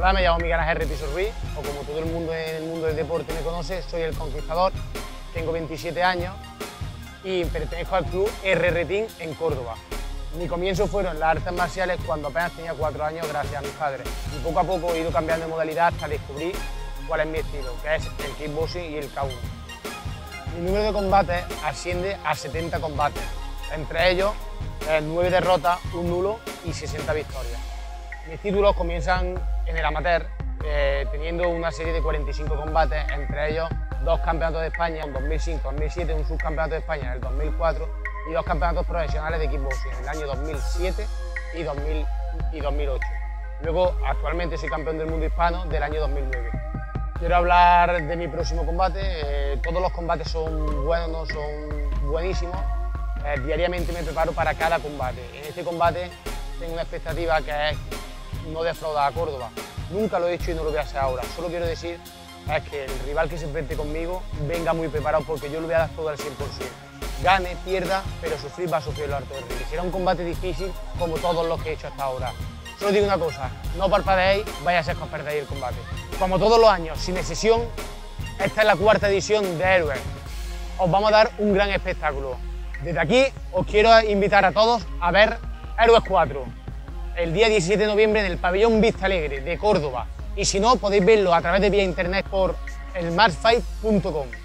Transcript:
Nada, me llamo Miguel Ángel Repiso Ruiz, o como todo el mundo en el mundo del deporte me conoce, soy el Conquistador, tengo 27 años y pertenezco al club RR Team en Córdoba. Mi comienzo fueron las artes marciales cuando apenas tenía 4 años gracias a mis padres y poco a poco he ido cambiando de modalidad hasta descubrir cuál es mi estilo, que es el kickboxing y el K1. Mi número de combates asciende a 70 combates, entre ellos 9 derrotas, 1 nulo y 60 victorias. Mis títulos comienzan en el amateur, teniendo una serie de 45 combates, entre ellos 2 campeonatos de España en 2005-2007, un subcampeonato de España en el 2004 y 2 campeonatos profesionales de kickboxing en el año 2007 y 2008. Luego, actualmente soy campeón del mundo hispano del año 2009. Quiero hablar de mi próximo combate. Todos los combates son buenos, no son buenísimos. Diariamente me preparo para cada combate. En este combate tengo una expectativa que es no defraudar a Córdoba. Nunca lo he hecho y no lo voy a hacer ahora. Solo quiero decir es que el rival que se enfrente conmigo venga muy preparado porque yo le voy a dar todo al 100%. Gane, pierda, pero sufrir va a sufrir lo harto del ring. Será un combate difícil como todos los que he hecho hasta ahora. Solo digo una cosa, no parpadeéis, vaya a ser que os perdáis el combate. Como todos los años, sin excepción, esta es la 4ª edición de Héroes. Os vamos a dar un gran espectáculo. Desde aquí os quiero invitar a todos a ver Héroes 4, el día 17 de noviembre en el pabellón Vista Alegre de Córdoba. Y si no, podéis verlo a través de vía internet por elmatchfight.com.